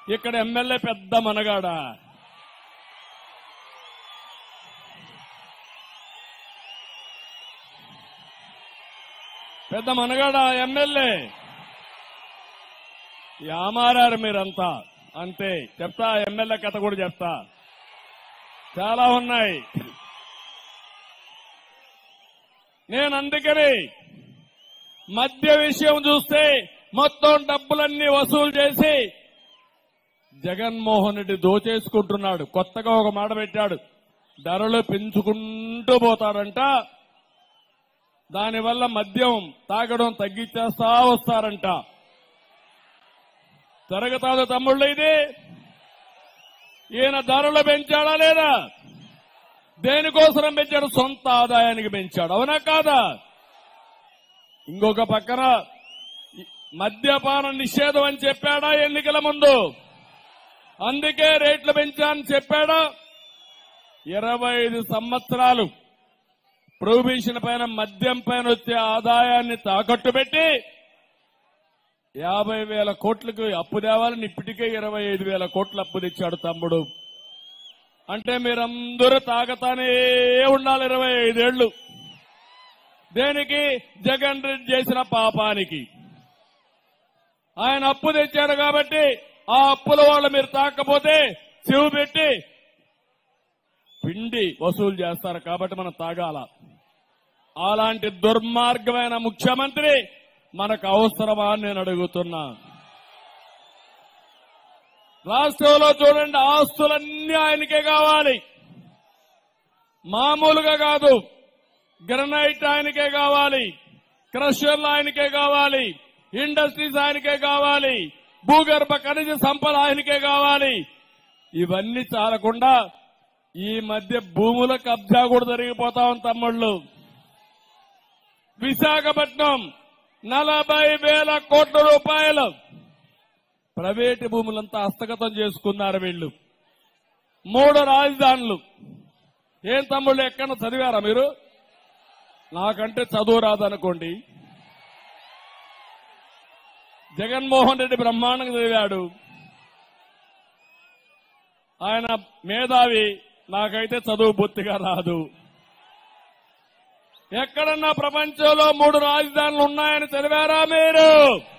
ఇక్కడ ఎమ్మెల్యే పెద్ద మనగాడ. పెద్ద మనగాడ ఎమ్మెల్యే. యామారారు మీరంతా అంతే. చెప్తా ఎమ్మెల్యే కథ కూడా చెప్తా, చాలా ఉన్నాయి. నేను అందుకని మద్య విషయం చూస్తే మొత్తం డబ్బులన్నీ వసూలు చేసి జగన్మోహన్ రెడ్డి దోచేసుకుంటున్నాడు. కొత్తగా ఒక మాట పెట్టాడు, ధరలు పెంచుకుంటూ పోతాడంట, దానివల్ల మద్యం తాగడం తగ్గించేస్తా వస్తారంట. జరుగుతాదో తమ్ముళ్ళు ఇది? ఈయన ధరలు పెంచాడా లేదా? దేనికోసం పెంచాడు? సొంత ఆదాయానికి పెంచాడు, అవునా కాదా? ఇంకొక పక్కన మద్యపాన నిషేధం అని చెప్పాడా ఎన్నికల ముందు? అందుకే రేట్లు పెంచాలని చెప్పాడా? 25 సంవత్సరాలు ప్రొహిబిషన్ పైన మద్యం పైన వచ్చే ఆదాయాన్ని తాకట్టు పెట్టి 50,000 కోట్లకు అప్పు తేవాలని ఇప్పటికే 25,000 కోట్ల అప్పు తెచ్చాడు తమ్ముడు. అంటే మీరందరూ తాగతానే ఉండాలి 25 ఏళ్లు. దేనికి? జగన్ రెడ్డి చేసిన పాపానికి. ఆయన అప్పు తెచ్చారు కాబట్టి ఆ అప్పుల వాళ్ళు మీరు తాకపోతే చెవు పెట్టి పిండి వసూలు చేస్తారు కాబట్టి మనం తాగాల. అలాంటి దుర్మార్గమైన ముఖ్యమంత్రి మనకు అవసరమా అని నేను అడుగుతున్నా. రాష్ట్రంలో చూడండి, ఆస్తులన్నీ ఆయనకే కావాలి, మామూలుగా కాదు. గ్రనైట్ ఆయనకే కావాలి, క్రషర్లు ఆయనకే కావాలి, ఇండస్ట్రీస్ ఆయనకే కావాలి, భూగర్భ ఖనిజ సంపద ఆయనకే కావాలి. ఇవన్నీ చాలకుండా ఈ మధ్య భూముల కబ్జా కూడా జరిగిపోతా ఉంది తమ్ముళ్ళు. విశాఖపట్నం 40,000 కోట్ల రూపాయలు ప్రైవేటు భూములంతా హస్తగతం చేసుకున్నారు వీళ్ళు. 3 రాజధానులు. ఏం తమ్ముళ్ళు, ఎక్కడ చదివారా మీరు? నాకంటే చదువు రాదనుకోండి. జగన్మోహన్ రెడ్డి బ్రహ్మాండంగా చదివాడు, ఆయన మేధావి. నాకైతే చదువు బొత్తిగా రాదు. ఎక్కడన్నా ప్రపంచంలో 3 రాజధానులు ఉన్నాయని చదివారా మీరు?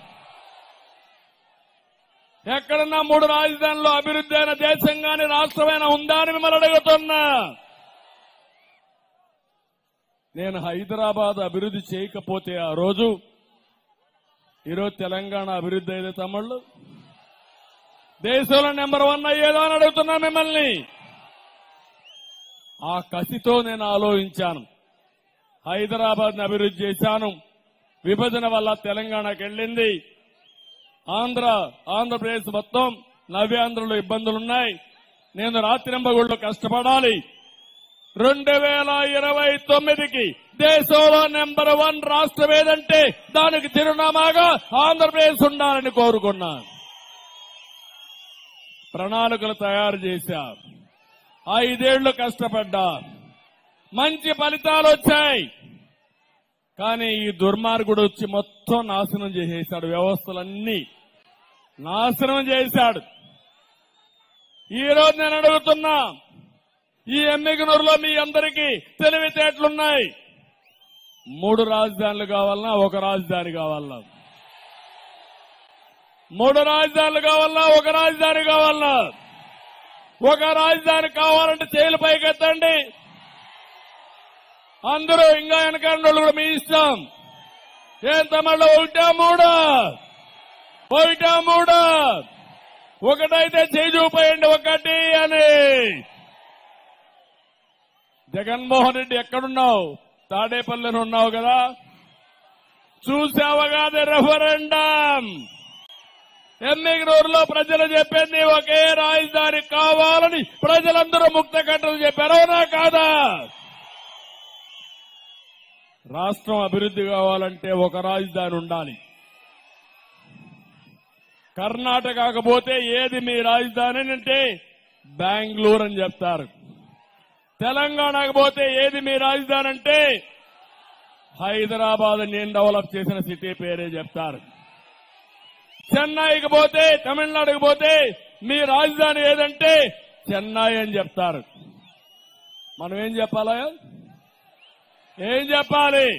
ఎక్కడన్నా 3 రాజధానులు అభివృద్ధి అయిన దేశం గాని రాష్ట్రమైనా ఉందా అని మిమ్మల్ని అడుగుతున్నా. నేను హైదరాబాద్ అభివృద్ధి చేయకపోతే ఆ రోజు ఈరోజు తెలంగాణ అభివృద్ధి అయితే తమ్ముళ్ళు దేశంలో నెంబర్ 1 అయ్యేదో అని అడుగుతున్నా మిమ్మల్ని. ఆ కసితో నేను ఆలోచించాను. హైదరాబాద్ ని అభివృద్ధి చేశాను. విభజన వల్ల తెలంగాణకు వెళ్ళింది. ఆంధ్రప్రదేశ్ మొత్తం నవ్యాంధ్రలో ఇబ్బందులున్నాయి. నేను రాత్రింబగుళ్ళు కష్టపడాలి. 2029కి దేశంలో నెంబర్ 1 రాష్ట్రం ఏదంటే దానికి చిరునామాగా ఆంధ్రప్రదేశ్ ఉండాలని కోరుకున్నా. ప్రణాళికలు తయారు చేశా. 5 ఏళ్లు కష్టపడ్డా. మంచి ఫలితాలు వచ్చాయి. కానీ ఈ దుర్మార్గుడు వచ్చి మొత్తం నాశనం చేసేశాడు. వ్యవస్థలన్నీ నాశనం చేశాడు. ఈ రోజు నేను అడుగుతున్నా, ఈ ఎమ్మిగనూరులో మీ అందరికీ తెలివితేటలున్నాయి. 3 రాజధానులు కావాలన్నా, 1 రాజధాని కావాలన్నా? 3 రాజధానులు కావాలన్నా, 1 రాజధాని కావాలన్నా? 1 రాజధాని కావాలంటే చేతులు పైకెత్తండి అందరూ. ఇంకా వెనకాల కూడా మీ ఇష్టం. ఏం తమిళ 1 3 ఒకటైతే చేయి చూపేయండి 1 అని. జగన్మోహన్ రెడ్డి ఎక్కడున్నావు? తాడేపల్లిలో ఉన్నావు కదా, చూసావా కాదు రెఫరెండం? ఎమ్మిగనూరులో ప్రజలు చెప్పింది ఒకే రాజధాని కావాలని ప్రజలందరూ ముక్త కట్టలు చెప్పారు, అవునా కాదా? రాష్ట్రం అభివృద్ధి కావాలంటే 1 రాజధాని ఉండాలి. కర్ణాటకకు పోతే ఏది మీ రాజధాని అంటే బెంగళూరు అని చెప్తారు. తెలంగాణకు పోతే ఏది మీ రాజధాని అంటే హైదరాబాద్ నేను డెవలప్ చేసిన సిటీ పేరే చెప్తారు. చెన్నైకి పోతే, తమిళనాడుకు పోతే మీ రాజధాని ఏదంటే చెన్నై అని చెప్తారు. మనం ఏం చెప్పాలా? ఏం చెప్పాలి?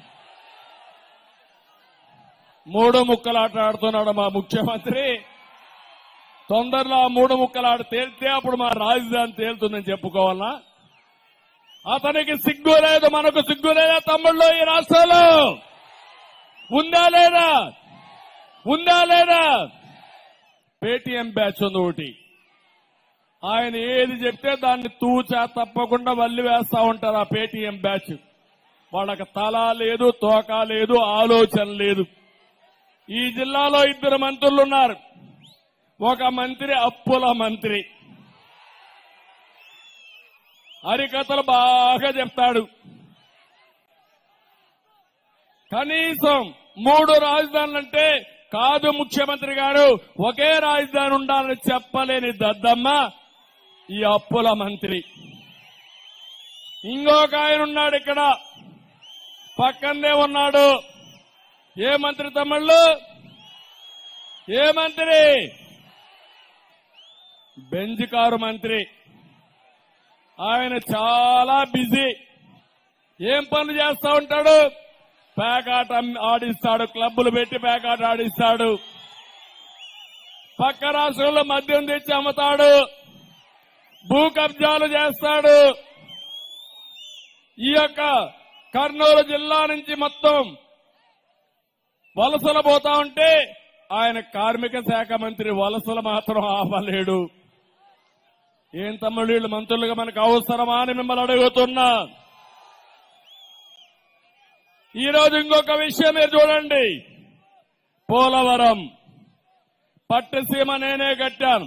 మూడు ముక్కలాట ఆడుతున్నాడు మా ముఖ్యమంత్రి. తొందరలో ఆ మూడు ముక్కలాట తేలితే అప్పుడు మా రాజధాని తేలుతుందని చెప్పుకోవాలనా? అతనికి సిగ్గు లేదు, మనకు సిగ్గు లేదా తమ్ముళ్ళు? ఈ రాష్ట్రంలో ఉందా లేదా? ఉందా లేదా? పేటీఎం బ్యాచ్ ఉంది ఒకటి. ఆయన ఏది చెప్తే దాన్ని తూచా తప్పకుండా వల్లి వేస్తా ఉంటారు. ఆ పేటీఎం బ్యాచ్ వాళ్ళకి తల లేదు, తోక లేదు, ఆలోచన లేదు. ఈ జిల్లాలో ఇద్దరు మంత్రులు ఉన్నారు. ఒక మంత్రి అప్పుల మంత్రి, హరికథలు బాగా చెప్తాడు. కనీసం 3 రాజధానులంటే కాదు ముఖ్యమంత్రి గారు, ఒకే రాజధాని ఉండాలని చెప్పలేని దద్దమ్మ ఈ అప్పుల మంత్రి. ఇంకొక ఆయన ఉన్నాడు ఇక్కడ, పక్కనే ఉన్నాడు. ఏ మంత్రి తమ్ముళ్ళు? ఏ మంత్రి? బెంజ్ కారు మంత్రి. ఆయన చాలా బిజీ. ఏం పనులు చేస్తా ఉంటాడు? పేకాట ఆడిస్తాడు, క్లబ్బులు పెట్టి పేకాట ఆడిస్తాడు. పక్క రాష్ట్రంలో మద్యం తెచ్చి అమ్ముతాడు, భూ కబ్జాలు చేస్తాడు. ఈ యొక్క కర్నూలు జిల్లా నుంచి మొత్తం వలసలు పోతా ఉంటే ఆయన కార్మిక శాఖ మంత్రి వలసలు మాత్రం ఆపలేడు. ఏం తమ్ముళ్ళు, వీళ్ళు మంత్రులుగా మనకు అవసరమా అని మిమ్మల్ని అడుగుతున్నా. ఈ రోజు ఇంకొక విషయం మీరు చూడండి. పోలవరం పట్టుసీమ నేనే కట్టాను,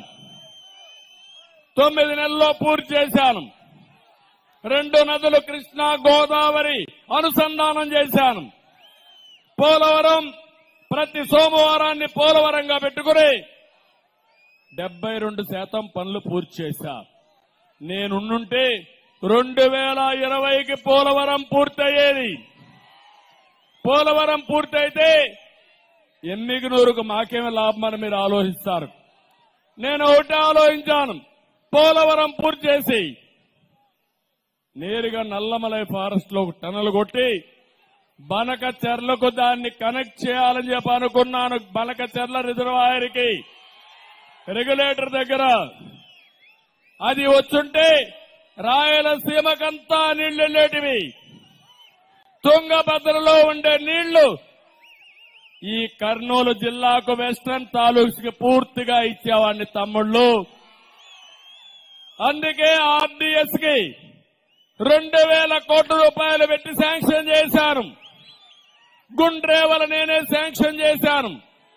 9 నెలల్లో పూర్తి చేశాను. 2 నదులు కృష్ణా గోదావరి అనుసంధానం చేశాను. పోలవరం ప్రతి సోమవారాన్ని పోలవరంగా పెట్టుకుని 72% పనులు పూర్తి చేశా. నేనుంటే 2020కి పోలవరం పూర్తయ్యేది. పోలవరం పూర్తయితే ఎమ్మిగనూరుకు మాకేమి లాభమని మీరు ఆలోచిస్తారు. నేను ఒకటి ఆలోచించాను, పోలవరం పూర్తి చేసి నేరుగా నల్లమలై ఫారెస్ట్ లో టనల్ కొట్టి బనక చెర్లకు దాన్ని కనెక్ట్ చేయాలని చెప్పి అనుకున్నాను. బనక చెర్ల రిజర్వాయర్ కి రెగ్యులేటర్ దగ్గర అది వచ్చుంటే రాయలసీమకంతా నీళ్లు వెళ్ళేటివి. తుంగభద్రలో ఉండే నీళ్లు ఈ కర్నూలు జిల్లాకు వెస్టర్న్ తాలూక్స్ కి పూర్తిగా ఇచ్చేవాడిని తమ్ముళ్ళు. అందుకే ఆర్డీఎస్ కి 2000 కోట్ల రూపాయలు పెట్టి శాంక్షన్ చేశాను. గుండ్రేవల నేనే శాంక్షన్ చేశాను.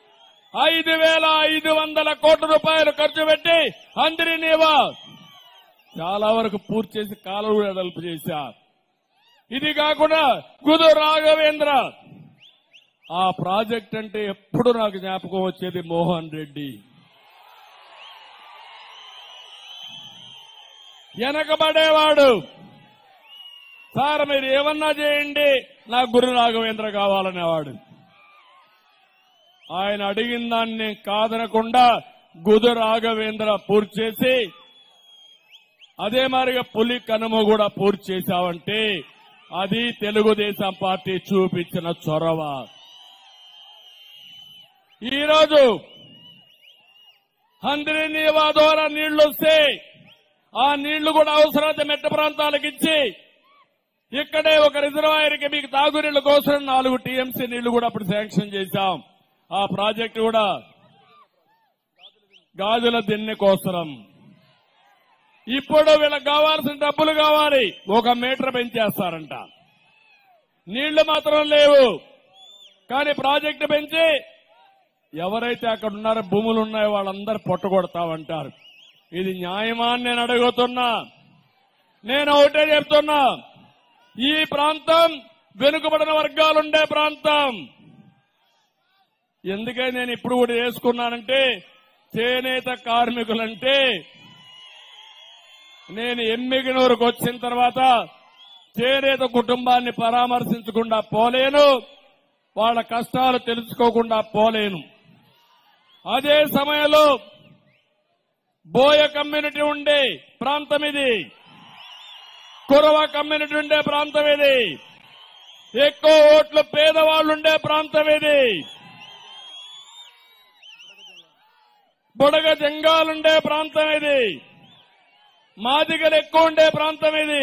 5500 కోట్ల రూపాయలు ఖర్చు పెట్టి అందరినీవా చాలా వరకు పూర్తి చేసి కాలువలు వెడల్పు చేశారు. ఇది కాకుండా గుదు రాఘవేంద్ర, ఆ ప్రాజెక్ట్ అంటే ఎప్పుడు నాకు జ్ఞాపకం వచ్చేది మోహన్ రెడ్డి. వెనకబడేవాడు. సార్ మీరు ఏమన్నా చేయండి, నాకు గురు రాఘవేంద్ర కావాలనేవాడు. ఆయన అడిగిన దాన్ని కాదనకుండా గుదు రాఘవేంద్ర పూర్తి చేసి, అదే మాదిరిగా పులి కనుమ కూడా పూర్తి చేశావంటే అది తెలుగుదేశం పార్టీ చూపించిన చొరవ. ఈరోజు హంద్రీనీవా ద్వారా నీళ్లు వస్తే ఆ నీళ్లు కూడా అవసరమైతే మెట్ట ప్రాంతాలకు ఇచ్చి ఇక్కడే ఒక రిజర్వాయర్ కి మీకు తాగునీళ్ల కోసం 4 టీఎంసీ నీళ్లు కూడా అప్పుడు శాంక్షన్ చేశాం. ఆ ప్రాజెక్టు కూడా గాజుల దిన్నె కోసరం. ఇప్పుడు వీళ్ళకి కావాల్సిన డబ్బులు కావాలి, 1 మీటర్ పెంచేస్తారంట. నీళ్లు మాత్రం లేవు, కానీ ప్రాజెక్టు పెంచి ఎవరైతే అక్కడ ఉన్నారో భూములు ఉన్నాయో వాళ్ళందరూ పొట్టగొడతామంటారు. ఇది న్యాయమా అని నేను అడుగుతున్నా. నేను ఒకటే చెప్తున్నా, ఈ ప్రాంతం వెనుకబడిన వర్గాలుండే ప్రాంతం. ఎందుకే నేను ఇప్పుడు కూడా వేసుకున్నానంటే, చేనేత కార్మికులంటే నేను ఎమ్మిగనూరుకు వచ్చిన తర్వాత చేనేత కుటుంబాన్ని పరామర్శించకుండా పోలేను, వాళ్ళ కష్టాలు తెలుసుకోకుండా పోలేను. అదే సమయంలో బోయ కమ్యూనిటీ ఉండే ప్రాంతం ఇది, కురవ కమ్యూనిటీ ఉండే ప్రాంతం ఇది, ఎక్కువ ఓట్లు పేదవాళ్ళు ఉండే ప్రాంతం ఇది, బుడగ జంగాలుండే ప్రాంతం ఇది, మాదిగలు ఎక్కువ ఉండే ప్రాంతం ఇది.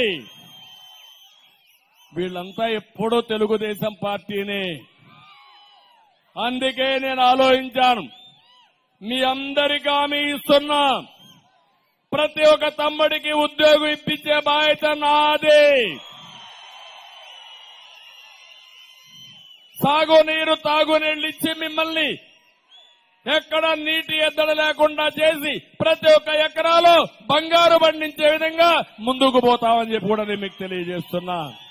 వీళ్ళంతా ఎప్పుడూ తెలుగుదేశం పార్టీని. అందుకే నేను ఆలోచించాను, మీ అందరికీ హామీ ఇస్తున్నా, ప్రతి ఒక్క తమ్ముడికి ఉద్యోగం ఇప్పించే బాధ్యత నాది. సాగునీరు తాగునీళ్లు ఇచ్చి మిమ్మల్ని ఎక్కడ నీటి ఎద్దడి లేకుండా చేసి ప్రతి ఒక్క ఎకరాలో బంగారు పండించే విధంగా ముందుకు పోతామని చెప్పి కూడా నేను మీకు తెలియజేస్తున్నా.